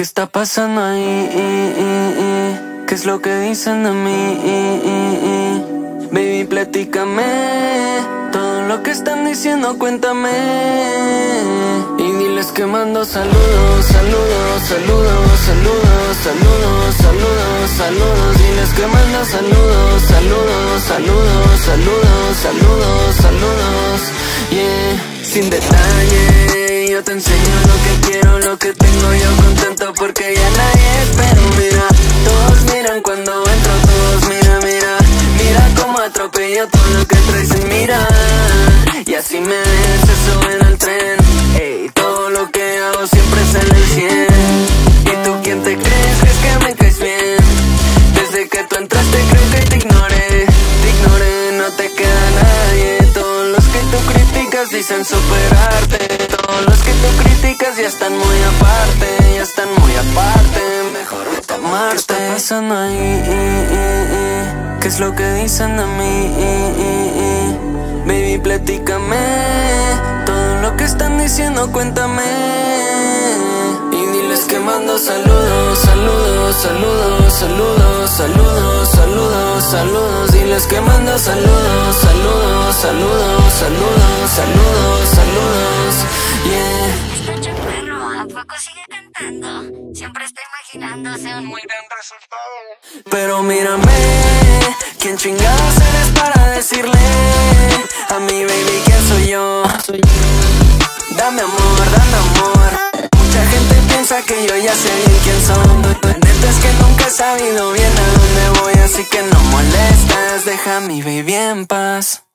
¿Qué está pasando ahí? ¿Qué es lo que dicen de mí? Baby, platícame todo lo que están diciendo, cuéntame. Y diles que mando saludos, saludos, saludos, saludos, saludos, saludos, saludos. Diles que mando saludos, saludos, saludos, saludos, saludos, saludos. Yeah, sin detalle, yo te enseño lo que quiero, lo que tengo yo contento porque ya nadie espero. Mira, todos miran cuando entro, todos mira, mira, mira cómo atropello todo lo que traes en mira. Y así me ves, se suben al tren. Ey, todo lo que hago siempre sale al 100. ¿Y tú quién te crees? ¿Crees que me caes bien? Desde que tú entraste creo que te ignoré, no te queda nadie. Todos los que tú criticas dicen superarte. Todos los que tú criticas ya están muy aparte, ya están muy aparte. Mejor vete a amarte. ¿Qué está pasando ahí? ¿Qué es lo que dicen de mí? Baby, platícame todo lo que están diciendo, cuéntame. Y diles que mando saludos, saludos, saludos, saludos, saludos, saludos, saludos. Diles que mando saludos, saludos, saludos, saludos, saludos, saludos. Yeah. Escucha, perro, ¿a poco sigue cantando? Siempre está imaginándose un muy gran resultado. Pero mírame, ¿quién chingados eres para decirle a mi baby quién soy yo? Dame amor, dame amor. Mucha gente piensa que yo ya sé bien quién soy. La neta es que nunca he sabido bien a dónde voy, así que no molestas, deja a mi baby en paz.